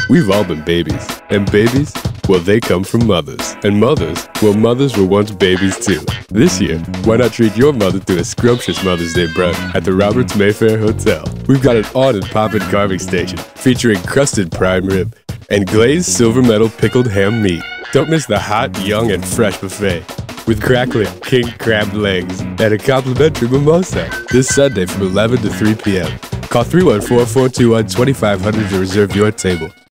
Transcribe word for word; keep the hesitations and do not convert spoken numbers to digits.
We've all been babies, and babies, well, they come from mothers. And mothers, well, mothers were once babies too. This year, why not treat your mother to a scrumptious Mother's Day brunch at the Roberts Mayfair Hotel? We've got an on and poppin' carving station featuring crusted prime rib and glazed silver medal pickled ham meat. Don't miss the hot, young, and fresh buffet with crackling king crab legs and a complimentary mimosa this Sunday from eleven to three p m Call three one four, four two one, two five zero zero to reserve your table.